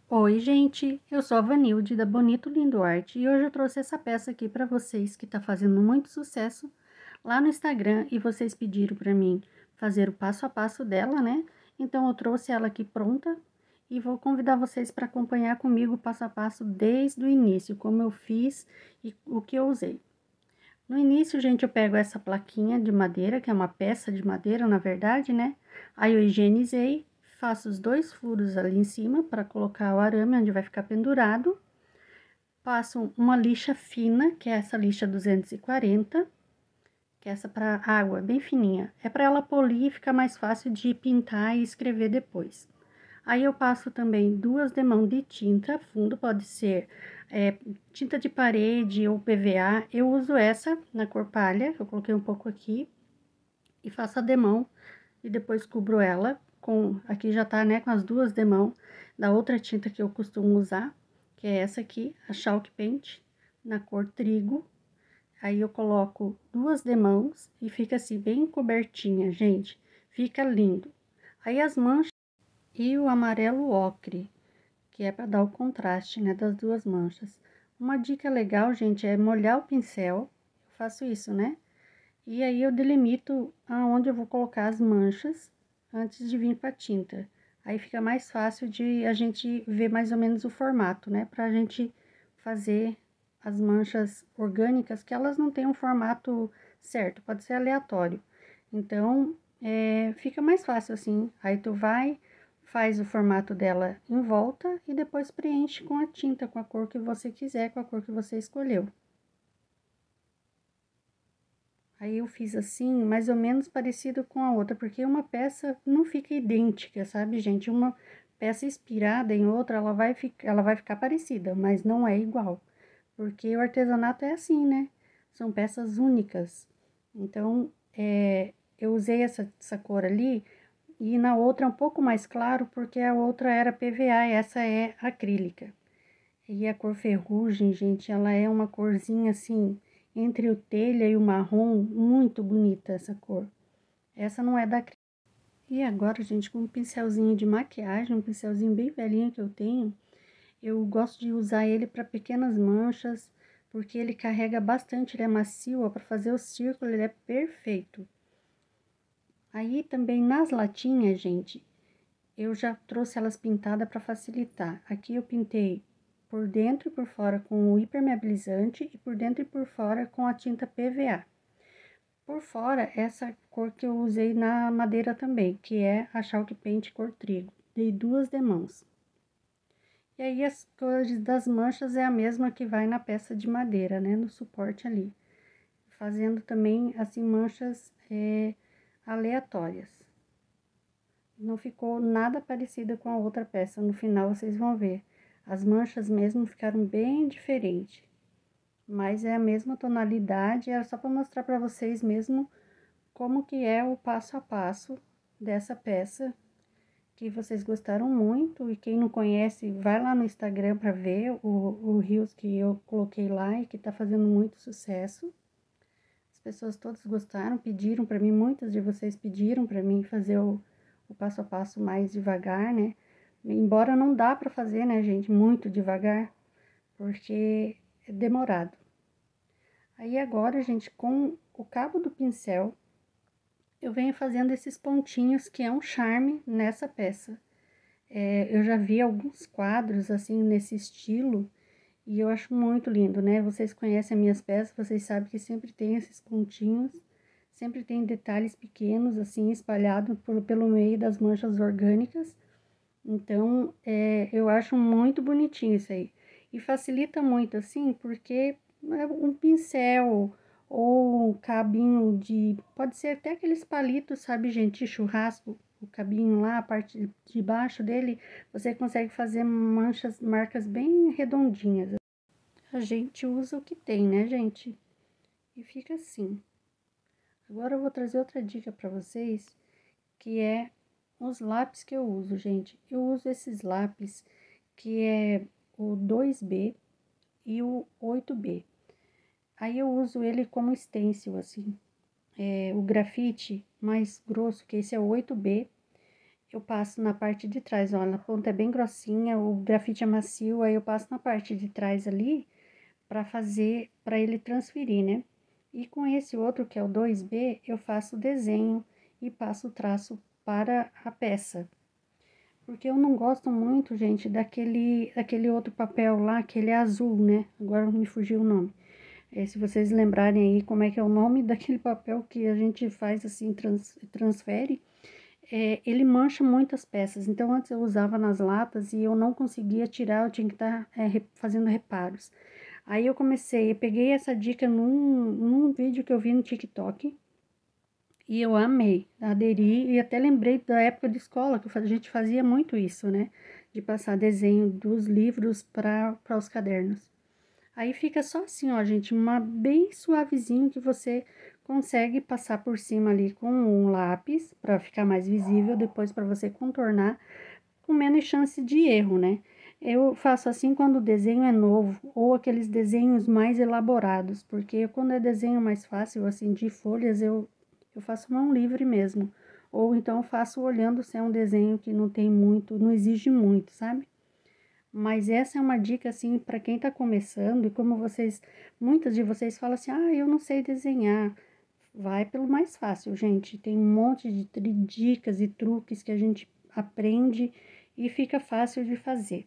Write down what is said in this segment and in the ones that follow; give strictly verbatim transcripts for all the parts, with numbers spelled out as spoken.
Oi, gente, eu sou a Vanilde da Bonito Lindo Arte e hoje eu trouxe essa peça aqui para vocês que tá fazendo muito sucesso lá no Instagram e vocês pediram para mim fazer o passo a passo dela, né? Então eu trouxe ela aqui pronta e vou convidar vocês para acompanhar comigo o passo a passo desde o início, como eu fiz e o que eu usei. No início, gente, eu pego essa plaquinha de madeira, que é uma peça de madeira, na verdade, né? Aí eu higienizei, faço os dois furos ali em cima para colocar o arame onde vai ficar pendurado. Passo uma lixa fina, que é essa lixa duzentos e quarenta, que é essa para água, bem fininha. É para ela polir e ficar mais fácil de pintar e escrever depois. Aí eu passo também duas demãos de tinta fundo, pode ser é, tinta de parede ou P V A. Eu uso essa na cor palha, eu coloquei um pouco aqui, e faço a demão, e depois cubro ela com, aqui já tá, né, com as duas demãos da outra tinta que eu costumo usar, que é essa aqui, a Chalk Paint, na cor trigo. Aí eu coloco duas demãos e fica assim, bem cobertinha, gente, fica lindo. Aí as manchas e o amarelo ocre, que é para dar o contraste, né, das duas manchas. Uma dica legal, gente, é molhar o pincel, eu faço isso, né? E aí eu delimito aonde eu vou colocar as manchas antes de vir para a tinta. Aí fica mais fácil de a gente ver mais ou menos o formato, né? Pra gente fazer as manchas orgânicas, que elas não têm um formato certo, pode ser aleatório. Então, é, fica mais fácil assim. Aí tu vai, faz o formato dela em volta e depois preenche com a tinta, com a cor que você quiser, com a cor que você escolheu. Aí eu fiz assim, mais ou menos parecido com a outra, porque uma peça não fica idêntica, sabe, gente? Uma peça inspirada em outra, ela vai, ficar, ela vai ficar parecida, mas não é igual. Porque o artesanato é assim, né? São peças únicas. Então, é, eu usei essa, essa cor ali, e na outra é um pouco mais claro, porque a outra era P V A e essa é acrílica. E a cor ferrugem, gente, ela é uma corzinha assim, entre o telha e o marrom, muito bonita essa cor. Essa não é da acrílica. E agora, gente, com um pincelzinho de maquiagem, um pincelzinho bem velhinho que eu tenho, eu gosto de usar ele para pequenas manchas, porque ele carrega bastante, ele é macio, ó, para fazer o círculo, ele é perfeito. Aí também nas latinhas, gente, eu já trouxe elas pintadas para facilitar. Aqui eu pintei por dentro e por fora com o hipermeabilizante e por dentro e por fora com a tinta P V A. Por fora, essa cor que eu usei na madeira também, que é a Chalk Paint cor trigo. Dei duas demãos. E aí, as cores das manchas é a mesma que vai na peça de madeira, né? No suporte ali. Fazendo também, assim, manchas é, aleatórias. Não ficou nada parecida com a outra peça, no final vocês vão ver. As manchas mesmo ficaram bem diferentes, mas é a mesma tonalidade, era só para mostrar para vocês mesmo como que é o passo a passo dessa peça, que vocês gostaram muito, e quem não conhece, vai lá no Instagram para ver o, o Reels que eu coloquei lá e que tá fazendo muito sucesso. As pessoas todas gostaram, pediram para mim, muitas de vocês pediram para mim fazer o, o passo a passo mais devagar, né? Embora não dá para fazer, né, gente, muito devagar, porque é demorado. Aí agora, gente, com o cabo do pincel, eu venho fazendo esses pontinhos que é um charme nessa peça. É, eu já vi alguns quadros, assim, nesse estilo, e eu acho muito lindo, né? Vocês conhecem as minhas peças, vocês sabem que sempre tem esses pontinhos, sempre tem detalhes pequenos, assim, espalhados por, pelo meio das manchas orgânicas. Então, é, eu acho muito bonitinho isso aí. E facilita muito, assim, porque é um pincel ou um cabinho de... Pode ser até aqueles palitos, sabe, gente, de churrasco, o cabinho lá, a parte de baixo dele, você consegue fazer manchas, marcas bem redondinhas. A gente usa o que tem, né, gente? E fica assim. Agora eu vou trazer outra dica para vocês, que é os lápis que eu uso, gente. Eu uso esses lápis, que é o dois B e o oito B. Aí eu uso ele como stencil, assim. É, o grafite mais grosso, que esse é o oito B, eu passo na parte de trás, ó, a ponta é bem grossinha, o grafite é macio, aí eu passo na parte de trás ali, para fazer, para ele transferir, né? E com esse outro, que é o dois B, eu faço o desenho e passo o traço para a peça. Porque eu não gosto muito, gente, daquele, daquele outro papel lá, que ele é azul, né? Agora me fugiu o nome. É, se vocês lembrarem aí como é que é o nome daquele papel que a gente faz assim, trans, transfere, é, ele mancha muitas peças. Então, antes eu usava nas latas e eu não conseguia tirar, eu tinha que estar tá, é, fazendo reparos. Aí eu comecei, eu peguei essa dica num, num vídeo que eu vi no TikTok e eu amei, aderi e até lembrei da época de escola, que a gente fazia muito isso, né? De passar desenho dos livros para os cadernos. Aí fica só assim, ó, gente, uma bem suavezinho que você consegue passar por cima ali com um lápis para ficar mais visível, depois para você contornar com menos chance de erro, né? Eu faço assim quando o desenho é novo ou aqueles desenhos mais elaborados, porque quando é desenho mais fácil, assim, de folhas, eu, eu faço mão livre mesmo. Ou então eu faço olhando se é um desenho que não tem muito, não exige muito, sabe? Mas essa é uma dica, assim, para quem tá começando, e como vocês, muitas de vocês falam assim, ah, eu não sei desenhar. Vai pelo mais fácil, gente. Tem um monte de tri- dicas e truques que a gente aprende e fica fácil de fazer.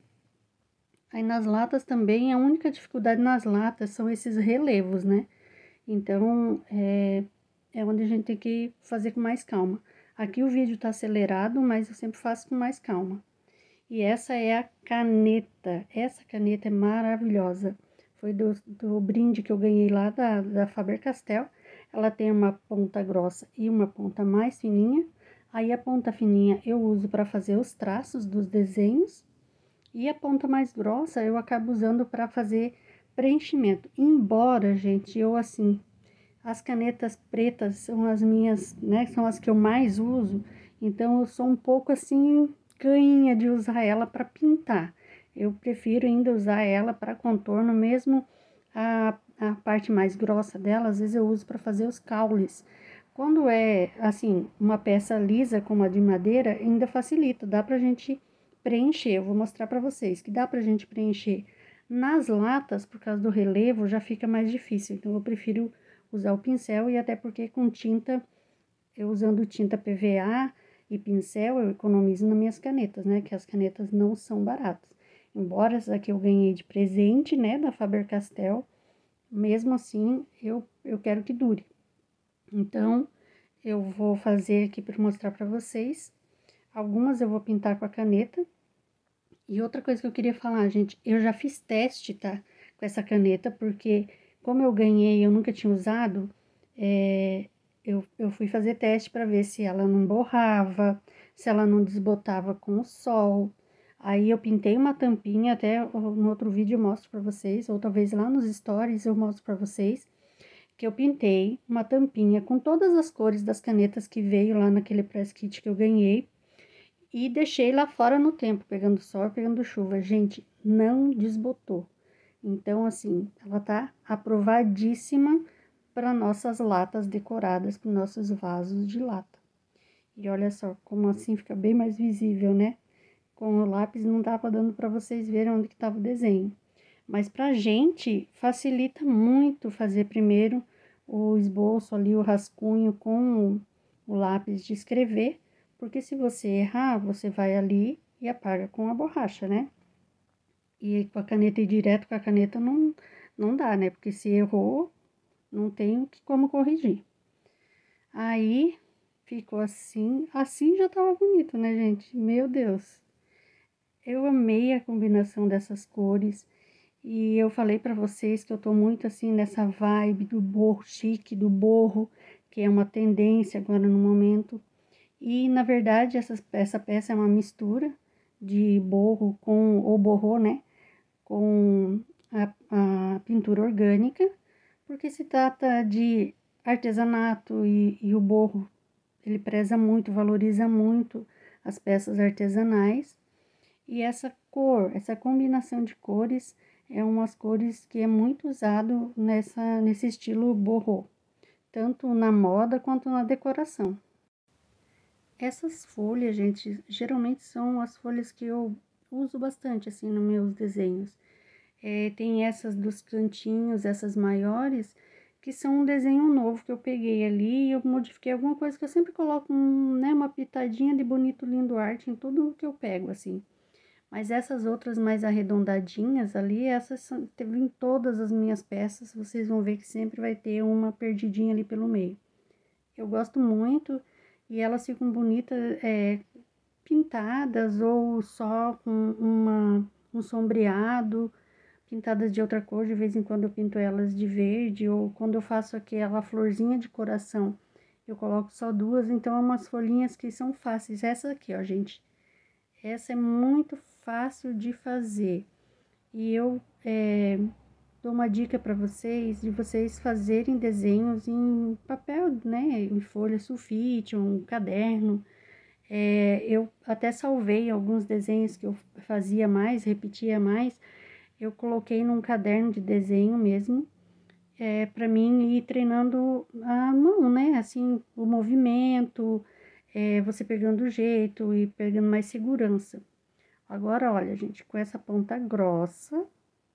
Aí nas latas também, a única dificuldade nas latas são esses relevos, né? Então, é, é onde a gente tem que fazer com mais calma. Aqui o vídeo tá acelerado, mas eu sempre faço com mais calma. E essa é a caneta. Essa caneta é maravilhosa. Foi do, do brinde que eu ganhei lá da, da Faber-Castell. Ela tem uma ponta grossa e uma ponta mais fininha. Aí a ponta fininha eu uso para fazer os traços dos desenhos. E a ponta mais grossa eu acabo usando para fazer preenchimento. Embora, gente, eu assim, as canetas pretas são as minhas, né? São as que eu mais uso. Então, eu sou um pouco assim, canha de usar ela para pintar. Eu prefiro ainda usar ela para contorno, mesmo a, a parte mais grossa dela, às vezes eu uso para fazer os caules. Quando é, assim, uma peça lisa como a de madeira, ainda facilita, dá pra gente preencher. Eu vou mostrar para vocês que dá pra gente preencher. Nas latas, por causa do relevo, já fica mais difícil. Então, eu prefiro usar o pincel e até porque com tinta, eu usando tinta P V A e pincel, eu economizo nas minhas canetas, né? Que as canetas não são baratas. Embora essa aqui eu ganhei de presente, né, da Faber-Castell, mesmo assim, eu, eu quero que dure. Então, eu vou fazer aqui para mostrar para vocês. Algumas eu vou pintar com a caneta. E outra coisa que eu queria falar, gente, eu já fiz teste, tá? Com essa caneta, porque como eu ganhei e eu nunca tinha usado, é, eu, eu fui fazer teste para ver se ela não borrava, se ela não desbotava com o sol. Aí eu pintei uma tampinha, até no outro vídeo eu mostro para vocês, ou talvez lá nos stories eu mostro para vocês, que eu pintei uma tampinha com todas as cores das canetas que veio lá naquele press kit que eu ganhei. E deixei lá fora no tempo, pegando sol, pegando chuva. Gente, não desbotou. Então, assim, ela tá aprovadíssima para nossas latas decoradas, para nossos vasos de lata. E olha só, como assim fica bem mais visível, né? Com o lápis não tava dando para vocês verem onde que tava o desenho. Mas pra gente, facilita muito fazer primeiro o esboço ali, o rascunho com o lápis de escrever, porque se você errar, você vai ali e apaga com a borracha, né? E com a caneta ir direto com a caneta não, não dá, né? Porque se errou, não tem como corrigir. Aí, ficou assim. Assim já tava bonito, né, gente? Meu Deus! Eu amei a combinação dessas cores. E eu falei para vocês que eu tô muito assim nessa vibe do borro chique, do borro, que é uma tendência agora no momento. E na verdade essa, essa peça é uma mistura de borro com, ou borrô, né, com a, a pintura orgânica, porque se trata de artesanato e, e o borro, ele preza muito, valoriza muito as peças artesanais. E essa cor, essa combinação de cores, é umas cores que é muito usado nessa, nesse estilo boho, tanto na moda quanto na decoração. Essas folhas, gente, geralmente são as folhas que eu uso bastante, assim, nos meus desenhos. É, tem essas dos cantinhos, essas maiores, que são um desenho novo que eu peguei ali e eu modifiquei alguma coisa que eu sempre coloco, um, né, uma pitadinha de bonito, lindo arte em tudo que eu pego, assim. Mas essas outras mais arredondadinhas ali, essas são, teve em todas as minhas peças, vocês vão ver que sempre vai ter uma perdidinha ali pelo meio. Eu gosto muito e elas ficam bonitas, é, pintadas ou só com uma, um sombreado, pintadas de outra cor, de vez em quando eu pinto elas de verde, ou quando eu faço aquela florzinha de coração, eu coloco só duas, então é umas folhinhas que são fáceis. Essa aqui, ó, gente, essa é muito fácil de fazer. E eu é, dou uma dica para vocês, de vocês fazerem desenhos em papel, né, em folha sulfite, um caderno. É, eu até salvei alguns desenhos que eu fazia mais, repetia mais, eu coloquei num caderno de desenho mesmo, é, para mim ir treinando a mão, né? Assim, o movimento, é, você pegando o jeito e pegando mais segurança. Agora, olha, gente, com essa ponta grossa,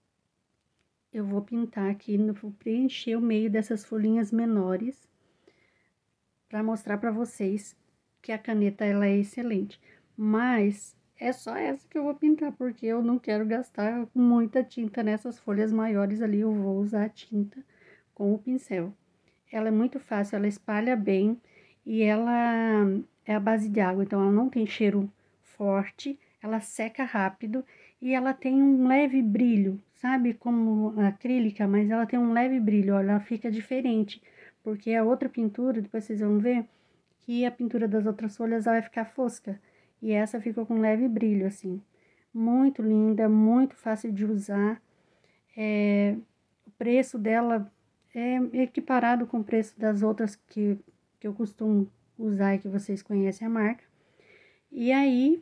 eu vou pintar aqui, vou preencher o meio dessas folhinhas menores, para mostrar para vocês que a caneta ela é excelente. Mas é só essa que eu vou pintar, porque eu não quero gastar muita tinta nessas folhas maiores ali, eu vou usar a tinta com o pincel. Ela é muito fácil, ela espalha bem e ela é a base de água, então ela não tem cheiro forte, ela seca rápido e ela tem um leve brilho, sabe? Como a acrílica, mas ela tem um leve brilho, olha, ela fica diferente, porque a outra pintura, depois vocês vão ver, que a pintura das outras folhas ela vai ficar fosca, e essa ficou com leve brilho, assim. Muito linda, muito fácil de usar, é, o preço dela é equiparado com o preço das outras que, que eu costumo usar e que vocês conhecem a marca. E aí,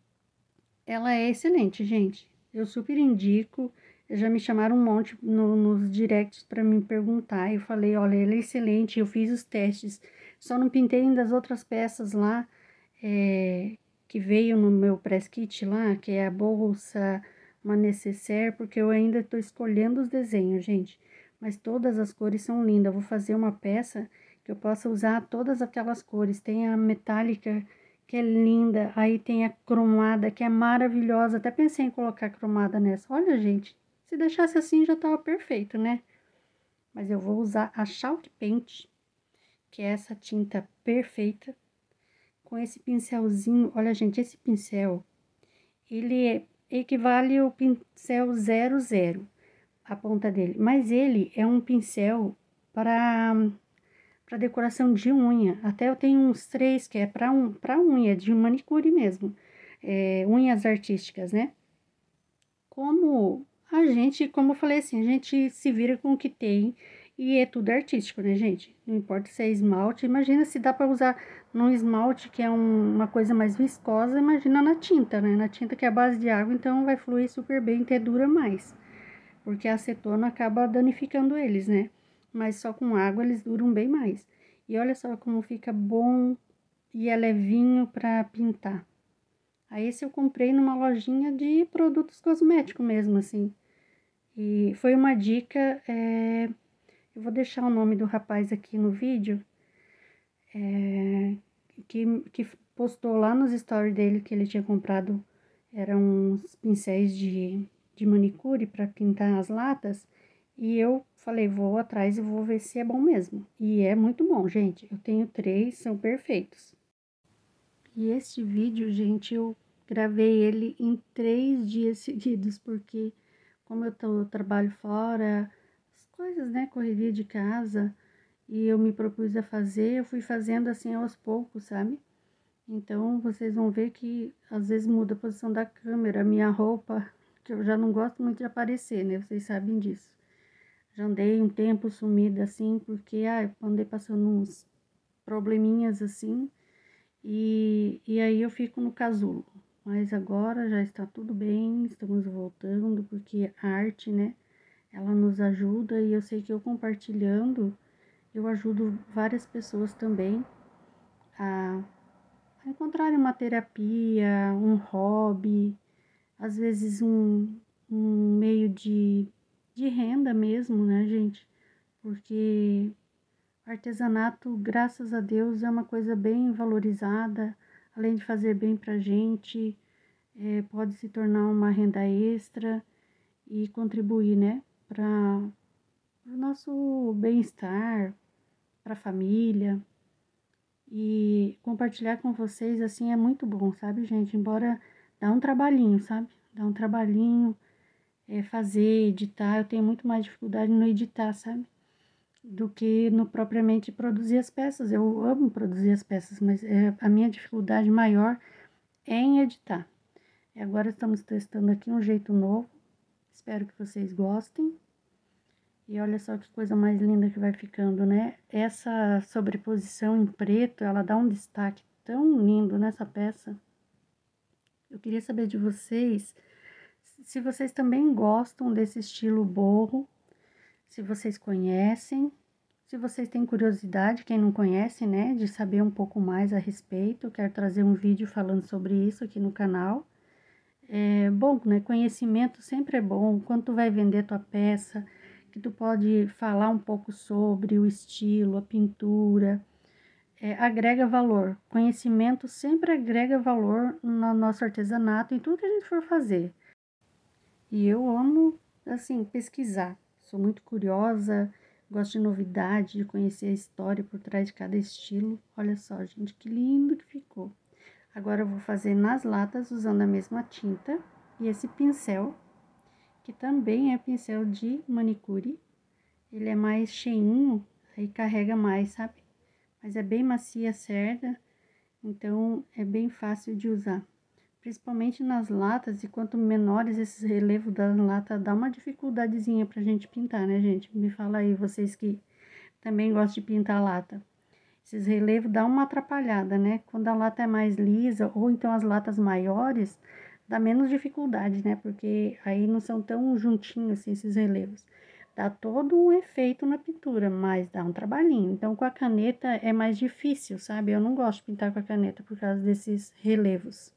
ela é excelente, gente. Eu super indico. Já me chamaram um monte no, nos directs para me perguntar. Eu falei, olha, ela é excelente, eu fiz os testes. Só não pintei ainda as outras peças lá, é, que veio no meu press kit lá, que é a bolsa, uma necessaire, porque eu ainda estou escolhendo os desenhos, gente. Mas todas as cores são lindas. Eu vou fazer uma peça que eu possa usar todas aquelas cores. Tem a metálica, que é linda. Aí tem a cromada, que é maravilhosa. Até pensei em colocar cromada nessa. Olha, gente, se deixasse assim já tava perfeito, né? Mas eu vou usar a Chalk Paint, que é essa tinta perfeita, com esse pincelzinho. Olha, gente, esse pincel, ele é, equivale ao pincel zero zero, a ponta dele. Mas ele é um pincel para para decoração de unha. Até eu tenho uns três que é para um, para unha, de manicure mesmo. É, unhas artísticas, né? Como a gente, como eu falei assim, a gente se vira com o que tem e é tudo artístico, né, gente? Não importa se é esmalte, imagina se dá para usar num esmalte que é um, uma coisa mais viscosa, imagina na tinta, né? Na tinta que é a base de água, então vai fluir super bem, até dura mais, porque a acetona acaba danificando eles, né? Mas só com água eles duram bem mais. E olha só como fica bom e é levinho para pintar. Aí esse eu comprei numa lojinha de produtos cosméticos mesmo, assim. E foi uma dica, é, eu vou deixar o nome do rapaz aqui no vídeo, é, que, que postou lá nos stories dele que ele tinha comprado, eram uns pincéis de, de manicure para pintar as latas. E eu falei, vou atrás e vou ver se é bom mesmo. E é muito bom, gente. Eu tenho três, são perfeitos. E este vídeo, gente, eu gravei ele em três dias seguidos, porque como eu, tô, eu trabalho fora, as coisas, né, correria de casa, e eu me propus a fazer, eu fui fazendo assim aos poucos, sabe? Então, vocês vão ver que às vezes muda a posição da câmera, a minha roupa, que eu já não gosto muito de aparecer, né? Vocês sabem disso. Já andei um tempo sumida assim, porque ah, eu andei passando uns probleminhas assim, e, e aí eu fico no casulo. Mas agora já está tudo bem, estamos voltando, porque a arte, né, ela nos ajuda, e eu sei que eu compartilhando, eu ajudo várias pessoas também a, encontrarem uma terapia, um hobby, às vezes um, um meio de, de renda mesmo, né, gente? Porque artesanato, graças a Deus, é uma coisa bem valorizada, além de fazer bem pra gente, é, pode se tornar uma renda extra e contribuir, né, para o nosso bem-estar, para a família. E compartilhar com vocês, assim, é muito bom, sabe, gente? Embora dá um trabalhinho, sabe? Dá um trabalhinho, é, fazer, editar. Eu tenho muito mais dificuldade no editar, sabe? Do que no propriamente produzir as peças. Eu amo produzir as peças, mas é, a minha dificuldade maior é em editar. E agora estamos testando aqui um jeito novo. Espero que vocês gostem. E olha só que coisa mais linda que vai ficando, né? Essa sobreposição em preto, ela dá um destaque tão lindo nessa peça. Eu queria saber de vocês, se vocês também gostam desse estilo boho, se vocês conhecem, se vocês têm curiosidade, quem não conhece, né, de saber um pouco mais a respeito. Eu quero trazer um vídeo falando sobre isso aqui no canal. É bom, né? Conhecimento sempre é bom. Quando tu vai vender tua peça, que tu pode falar um pouco sobre o estilo, a pintura, é, agrega valor. Conhecimento sempre agrega valor no nosso artesanato, em tudo que a gente for fazer. E eu amo, assim, pesquisar. Sou muito curiosa, gosto de novidade, de conhecer a história por trás de cada estilo. Olha só, gente, que lindo que ficou. Agora eu vou fazer nas latas usando a mesma tinta e esse pincel, que também é pincel de manicure. Ele é mais cheinho, aí carrega mais, sabe? Mas é bem macia a cerda, então é bem fácil de usar. Principalmente nas latas, e quanto menores esses relevos da lata, dá uma dificuldadezinha pra gente pintar, né, gente? Me fala aí, vocês que também gostam de pintar lata. Esses relevos dão uma atrapalhada, né? Quando a lata é mais lisa, ou então as latas maiores, dá menos dificuldade, né? Porque aí não são tão juntinhos assim esses relevos. Dá todo um efeito na pintura, mas dá um trabalhinho. Então, com a caneta é mais difícil, sabe? Eu não gosto de pintar com a caneta por causa desses relevos.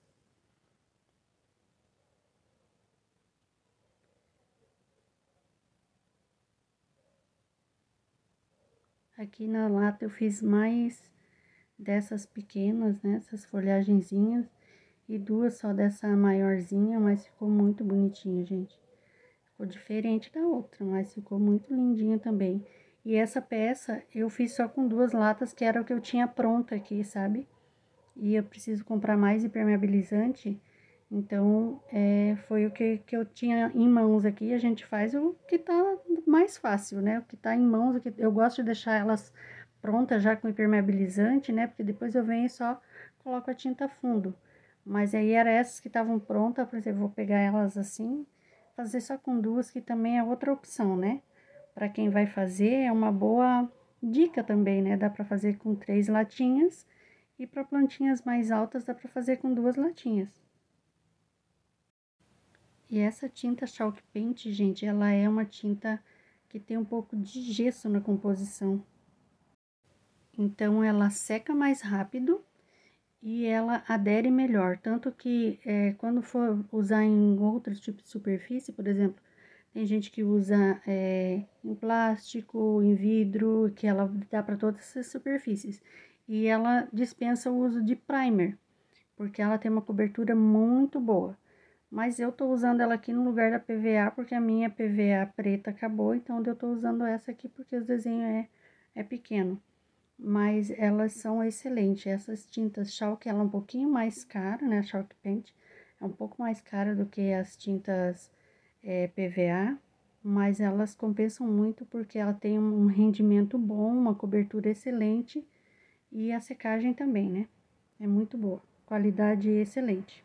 Aqui na lata eu fiz mais dessas pequenas, né? Essas folhagenzinhas. E duas só dessa maiorzinha, mas ficou muito bonitinha, gente. Ficou diferente da outra, mas ficou muito lindinha também. E essa peça eu fiz só com duas latas, que era o que eu tinha pronta aqui, sabe? E eu preciso comprar mais impermeabilizante, então é, foi o que, que eu tinha em mãos aqui. A gente faz o que tá mais fácil, né? O que tá em mãos, o que eu gosto de deixar elas prontas já com impermeabilizante, né? Porque depois eu venho e só coloco a tinta fundo. Mas aí era essas que estavam prontas, por exemplo, vou pegar elas assim, fazer só com duas, que também é outra opção, né? Para quem vai fazer, é uma boa dica também, né? Dá para fazer com três latinhas e para plantinhas mais altas dá para fazer com duas latinhas. E essa tinta Chalk Paint, gente, ela é uma tinta que tem um pouco de gesso na composição. Então, ela seca mais rápido e ela adere melhor. Tanto que, é, quando for usar em outros tipos de superfície, por exemplo, tem gente que usa é, em plástico, em vidro, que ela dá para todas essas superfícies. E ela dispensa o uso de primer, porque ela tem uma cobertura muito boa. Mas eu tô usando ela aqui no lugar da P V A, porque a minha P V A preta acabou, então eu tô usando essa aqui porque o desenho é, é pequeno. Mas elas são excelentes. Essas tintas Chalk, ela é um pouquinho mais cara, né? A Chalk Paint é um pouco mais cara do que as tintas é, P V A, mas elas compensam muito porque ela tem um rendimento bom, uma cobertura excelente e a secagem também, né? É muito boa, qualidade excelente.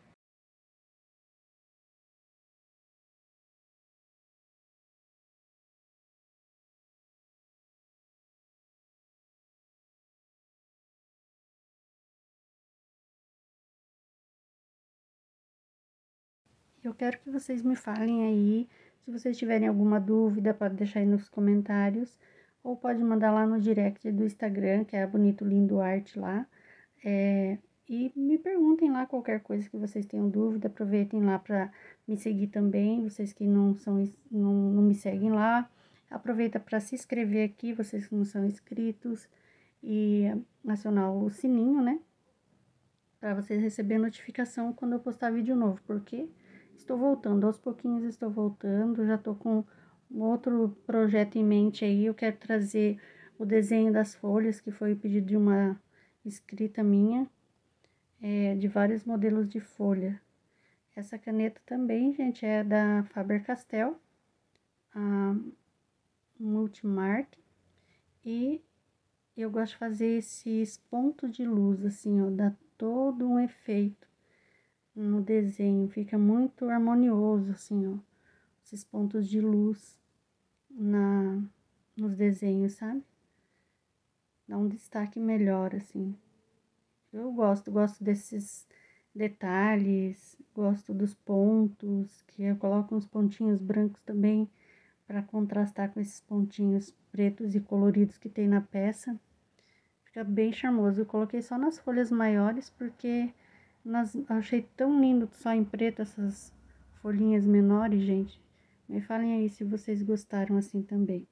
Eu quero que vocês me falem aí, se vocês tiverem alguma dúvida, pode deixar aí nos comentários, ou pode mandar lá no direct do Instagram, que é Bonito Lindo Arte lá. É, E me perguntem lá qualquer coisa que vocês tenham dúvida, aproveitem lá para me seguir também, vocês que não são não, não me seguem lá, aproveita para se inscrever aqui, vocês que não são inscritos, e acionar o sininho, né? Para vocês receberem notificação quando eu postar vídeo novo, porque estou voltando, aos pouquinhos estou voltando, já tô com um outro projeto em mente aí, eu quero trazer o desenho das folhas, que foi o pedido de uma inscrita minha, é, de vários modelos de folha. Essa caneta também, gente, é da Faber-Castell, a Multimark, e eu gosto de fazer esses pontos de luz, assim, ó, dá todo um efeito no desenho, fica muito harmonioso, assim, ó, esses pontos de luz na, nos desenhos, sabe? Dá um destaque melhor, assim. Eu gosto, gosto desses detalhes, gosto dos pontos, que eu coloco uns pontinhos brancos também, para contrastar com esses pontinhos pretos e coloridos que tem na peça. Fica bem charmoso. Eu coloquei só nas folhas maiores, porque nas, achei tão lindo só em preto essas folhinhas menores, gente. Me falem aí se vocês gostaram assim também.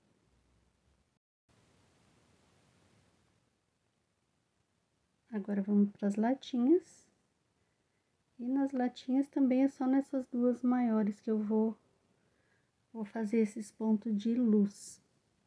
Agora vamos para as latinhas. E nas latinhas também é só nessas duas maiores que eu vou, vou fazer esses pontos de luz.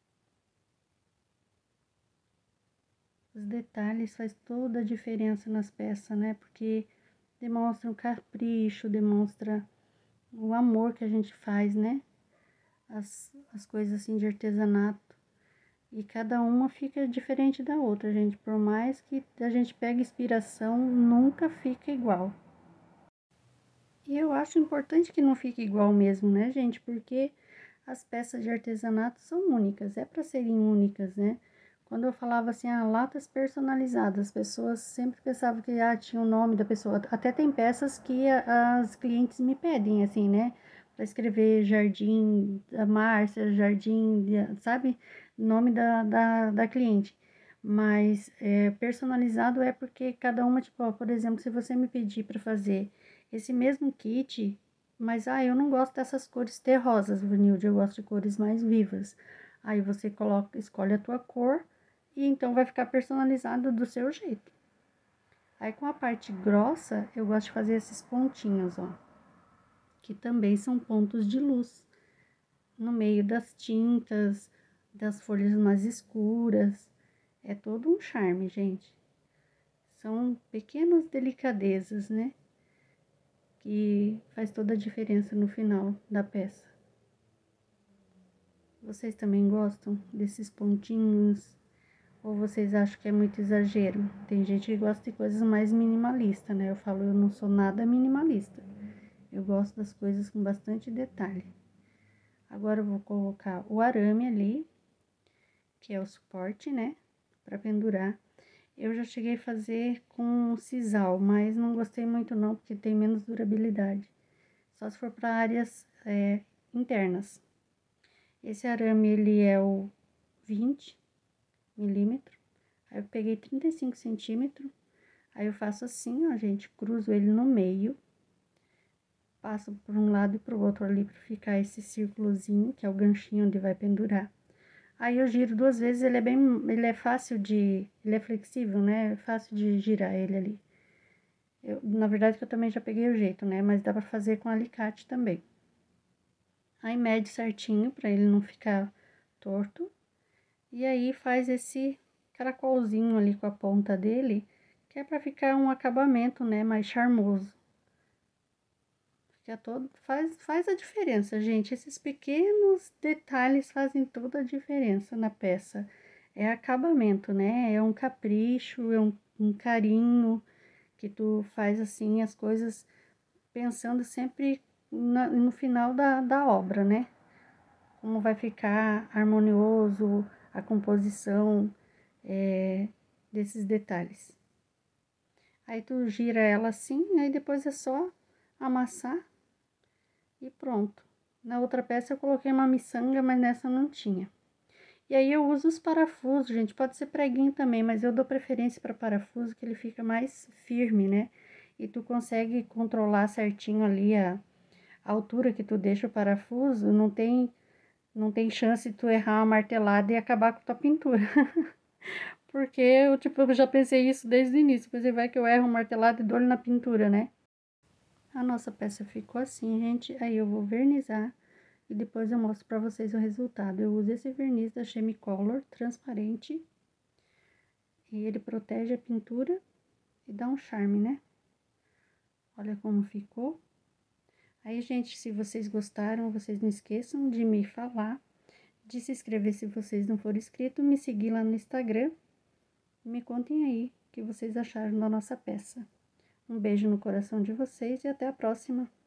Os detalhes faz toda a diferença nas peças, né? Porque demonstra um capricho, demonstra o amor que a gente faz, né? As, as coisas assim de artesanato. E cada uma fica diferente da outra, gente. Por mais que a gente pegue inspiração, nunca fica igual. E eu acho importante que não fique igual mesmo, né, gente? Porque as peças de artesanato são únicas, é para serem únicas, né? Quando eu falava assim, ah, latas personalizadas, as pessoas sempre pensavam que ah, tinha o nome da pessoa. Até tem peças que a, as clientes me pedem, assim, né? Para escrever Jardim da Márcia, Jardim, de, sabe? Nome da, da, da cliente. Mas é, personalizado é porque cada uma, tipo, ó, por exemplo, se você me pedir para fazer esse mesmo kit, mas ah, eu não gosto dessas cores terrosas, Vanilde, eu gosto de cores mais vivas. Aí você coloca, escolhe a tua cor e então vai ficar personalizado do seu jeito. Aí com a parte grossa, eu gosto de fazer esses pontinhos, ó, que também são pontos de luz no meio das tintas, das folhas mais escuras. É todo um charme, gente. São pequenas delicadezas, né? Que faz toda a diferença no final da peça. Vocês também gostam desses pontinhos? Ou vocês acham que é muito exagero? Tem gente que gosta de coisas mais minimalistas, né? Eu falo, eu não sou nada minimalista. Eu gosto das coisas com bastante detalhe. Agora eu vou colocar o arame ali, que é o suporte, né? Pra pendurar. Eu já cheguei a fazer com sisal, mas não gostei muito não, porque tem menos durabilidade. Só se for para áreas é, internas. Esse arame, ele é o vinte milímetros. Aí eu peguei trinta e cinco centímetros. Aí eu faço assim, ó, gente, cruzo ele no meio. Passo por um lado e pro outro ali para ficar esse círculozinho, que é o ganchinho onde vai pendurar. Aí eu giro duas vezes, ele é bem, ele é fácil de, ele é flexível, né? É fácil de girar ele ali. Eu, na verdade, que eu também já peguei o jeito, né? Mas dá pra fazer com alicate também. Aí mede certinho para ele não ficar torto. E aí faz esse caracolzinho ali com a ponta dele, que é para ficar um acabamento, né, mais charmoso. Fica todo, faz, faz a diferença, gente. Esses pequenos detalhes fazem toda a diferença na peça. É acabamento, né? É um capricho, é um, um carinho que tu faz assim as coisas pensando sempre na, no final da, da obra, né? Como vai ficar harmonioso a composição é, desses detalhes. Aí tu gira ela assim, aí depois é só amassar e pronto. Na outra peça eu coloquei uma miçanga, mas nessa não tinha. E aí eu uso os parafusos, gente, pode ser preguinho também, mas eu dou preferência para parafuso, que ele fica mais firme, né? E tu consegue controlar certinho ali a, a altura que tu deixa o parafuso, não tem, não tem chance de tu errar uma martelada e acabar com a tua pintura. Porque eu, tipo, eu já pensei isso desde o início, você vai que eu erro uma martelada e dou na pintura, né? A nossa peça ficou assim, gente, aí eu vou vernizar e depois eu mostro pra vocês o resultado. Eu uso esse verniz da Chemicolor transparente e ele protege a pintura e dá um charme, né? Olha como ficou. Aí, gente, se vocês gostaram, vocês não esqueçam de me falar, de se inscrever se vocês não forem inscritos, me seguir lá no Instagram. Me contem aí o que vocês acharam da nossa peça. Um beijo no coração de vocês e até a próxima!